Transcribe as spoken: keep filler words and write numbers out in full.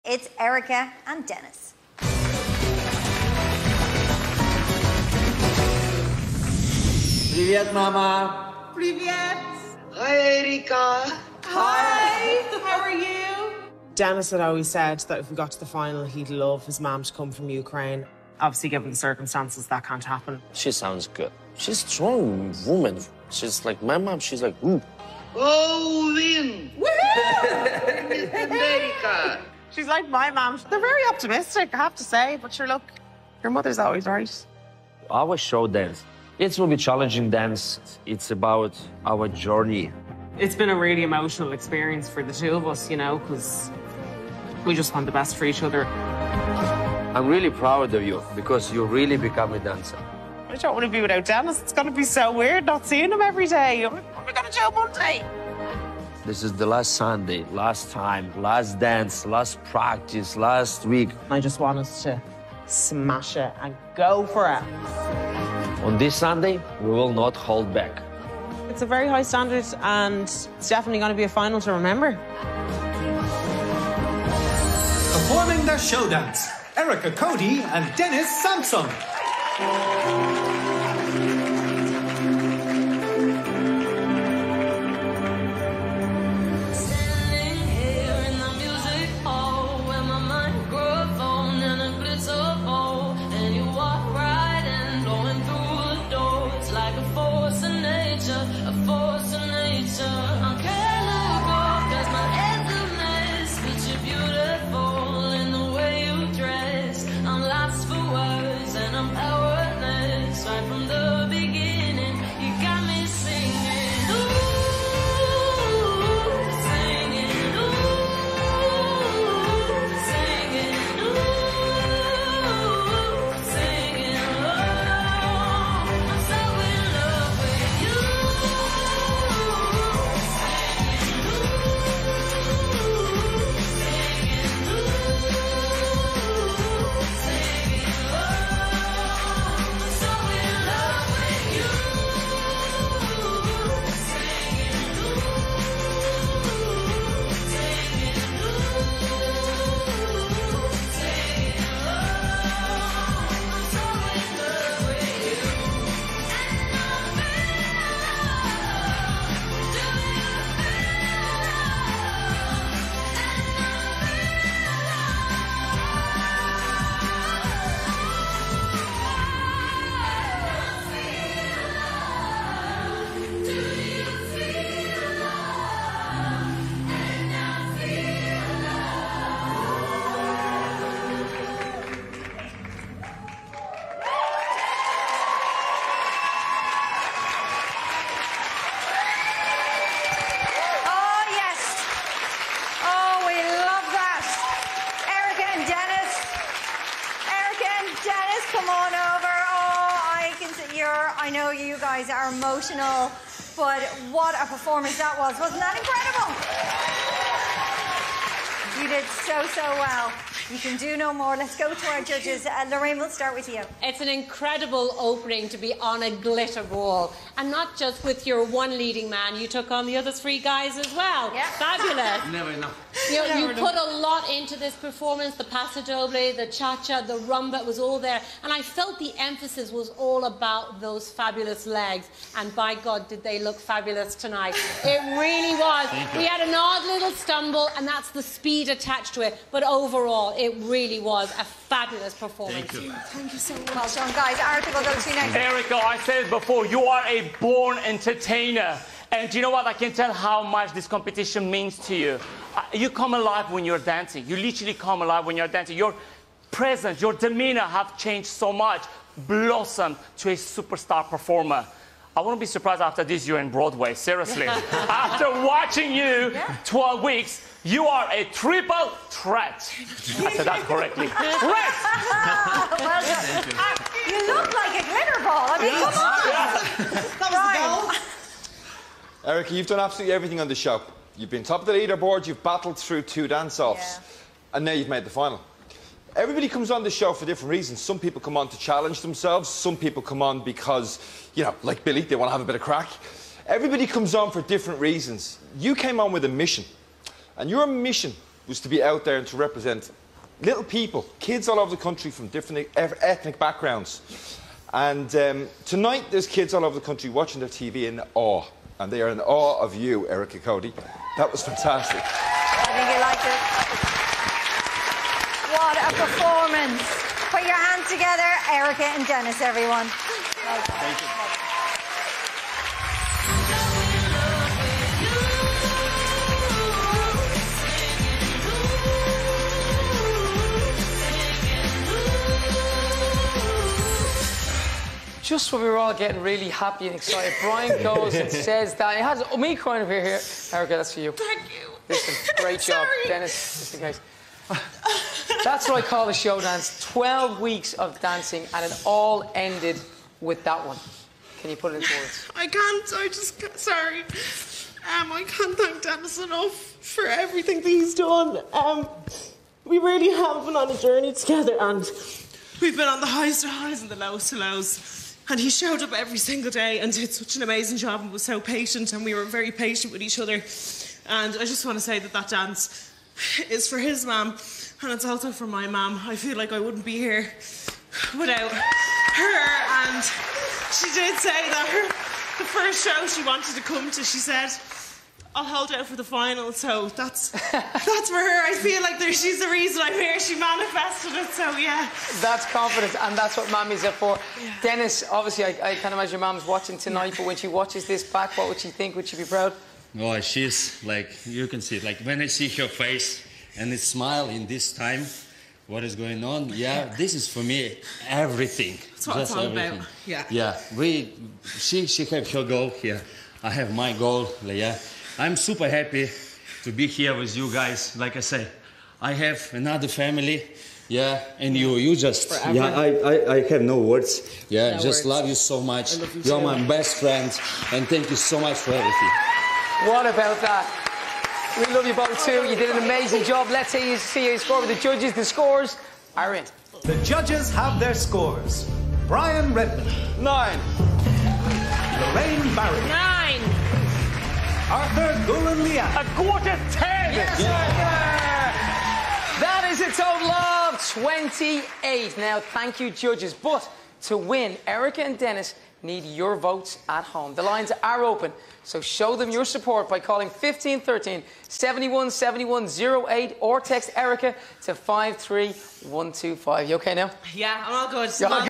It's Erica and Dennis. Привет, mama. Привет. Hi, Erica. Hi. How are you? Dennis had always said that if we got to the final, he'd love his mum to come from Ukraine. Obviously, given the circumstances, that can't happen. She sounds good. She's a strong woman. She's like my mom. She's like, ooh. Oh, win. Woohoo! America. She's like my mum. They're very optimistic, I have to say. But sure, look, your mother's always right. Our show dance. It will be challenging dance. It's about our journey. It's been a really emotional experience for the two of us, you know, because we just want the best for each other. I'm really proud of you because you really become a dancer. I don't want to be without Dennis. It's going to be so weird not seeing him every day. What are we going to do Monday? This is the last Sunday, last time, last dance, last practice, last week. I just want us to smash it and go for it. On this Sunday, we will not hold back. It's a very high standard, and it's definitely going to be a final to remember. Performing their show dance, Erica Cody and Dennis Samson. Come on over. Oh, I can see you're, I know you guys are emotional, but what a performance that was. Wasn't that incredible? You did so, so well. You can do no more. Let's go to our judges. Uh, Lorraine, we'll start with you. It's an incredible opening to be on a glitter ball. And not just with your one leading man, you took on the other three guys as well. Yeah. Fabulous. Never know. You, know, you put a lot into this performance, the paso doble, the cha-cha, the rumba, it was all there. And I felt the emphasis was all about those fabulous legs. And by God, did they look fabulous tonight. It really was. We had an odd little stumble, and that's the speed attached to it. But overall, it really was a fabulous performance. Thank you. Thank you so much. Well done, guys. Arthur, we'll go to you next. Erica, I said it before, you are a born entertainer. And you know what? I can tell how much this competition means to you. Uh, you come alive when you're dancing. You literally come alive when you're dancing. Your presence, your demeanor have changed so much. Blossomed to a superstar performer. I wouldn't be surprised after this you're in Broadway, seriously. After watching you yeah. twelve weeks, you are a triple threat. I said that correctly. Threat! Well done. Uh, you look like a glitter ball. I mean, come on. That was the goal. Erica, you've done absolutely everything on the show. You've been top of the leaderboard, you've battled through two dance-offs, Yeah. and now you've made the final. Everybody comes on the show for different reasons. Some people come on to challenge themselves. Some people come on because, you know, like Billy, they want to have a bit of crack. Everybody comes on for different reasons. You came on with a mission. And your mission was to be out there and to represent little people, kids all over the country from different ethnic backgrounds. And um, tonight, there's kids all over the country watching their T V in awe. And they are in awe of you, Erica Cody. That was fantastic. I think you liked it. What a performance. Put your hands together, Erica and Dennis, everyone. Thank you. Just when we were all getting really happy and excited, Brian goes and says that. It has oh, me crying over here. Erica, that's for you. Thank you. Listen, great job. Sorry. Dennis, just in case. That's what I call a show dance. twelve weeks of dancing, and it all ended with that one. Can you put it into words? I can't. I just can't. Sorry. Um, I can't thank Dennis enough for everything that he's done. Um, we really have been on a journey together, and we've been on the highest of highs and the lowest of lows. And he showed up every single day and did such an amazing job and was so patient, and we were very patient with each other. And I just want to say that that dance is for his mum, and it's also for my mum. I feel like I wouldn't be here without her. And she did say that her, the first show she wanted to come to, she said, I'll hold out for the final. So that's that's for her. I feel like there, she's the reason I'm here. She manifested it, so yeah. That's confidence, and that's what Mammy's up for. Yeah. Dennis, obviously, I, I can't imagine your mum's watching tonight, but when she watches this back, what would she think? Would she be proud? Oh, she's like, you can see it. Like, when I see her face and it smile in this time, what is going on? Yeah, this is for me everything. That's what Just it's all everything. about. Yeah. Yeah, we, she, she have her goal here. I have my goal, yeah. I'm super happy to be here with you guys. Like I say, I have another family, yeah, and you, you just, Forever. yeah, I, I, I have no words. Yeah, No just words. love you so much. I love you You're too. my best friend, and thank you so much for everything. What about that? We love you both too. You did an amazing job. Let's see you see you score with the judges. The scores are in. The judges have their scores. Brian Redmond. Nine. Lorraine Barry. Nine. Arthur Gulen-Liang. A quarter ten. Yes, sir. That is a total of twenty-eight. Now, thank you, judges. But to win, Erica and Dennis need your votes at home. The lines are open, so show them your support by calling fifteen thirteen, seventy-one seventy-one oh eight or text Erica to five three one two five. You okay now? Yeah, I'm all good. You're all